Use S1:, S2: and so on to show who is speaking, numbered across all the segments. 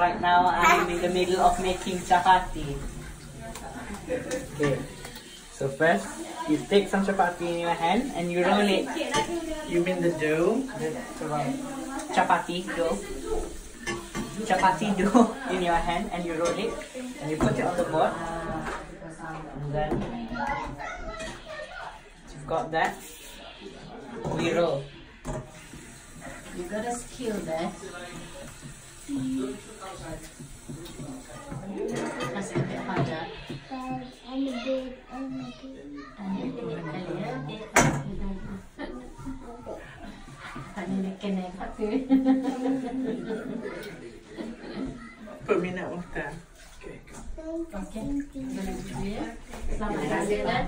S1: right now I'm in the middle of making chapatti. Okay, so first you take some chapatti in your hand and you roll it.
S2: You mean the dough?
S1: Chapatti dough. Chapatti dough in your hand and you roll it and you put it on the board. And then you've got that. We roll.
S3: You got a skill there. That's a bit harder. And a bit.
S2: Peminat Mukhtar. Okay,
S3: Selamat datang dan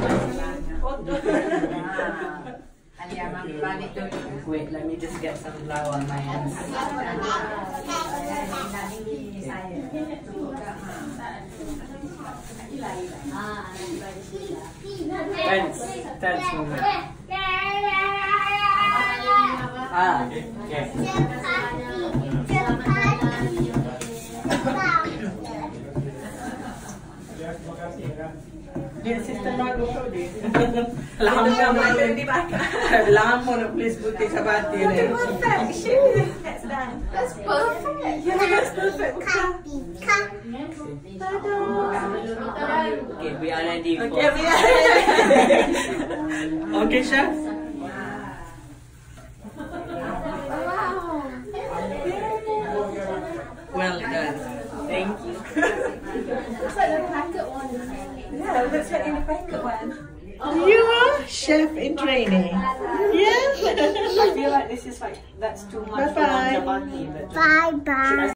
S3: Alya mami balik dulu.
S1: Wait, let me just get some flour on my hands. Tense moment. Okay.
S2: Dia sistem baru tau dia. Lama nak please putih Chapatti ni.
S3: That's done. That's perfect.
S2: Yeah, that's perfect.
S1: Okay, we are ready for.
S2: Okay, we are ready. Okay, chef. Well done.
S1: Thank you.
S3: Looks like the packet one.
S4: Yeah, it looks like in the packet one.
S2: You are chef in training. Yeah.
S1: I feel like this is like that's too much for one chapatti.
S4: Bye bye.